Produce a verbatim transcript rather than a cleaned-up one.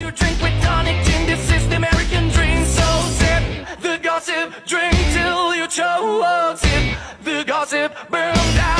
to drink with tonic gin. This is the American dream. So sip the gossip, drink till you choke. Sip the gossip, burn down.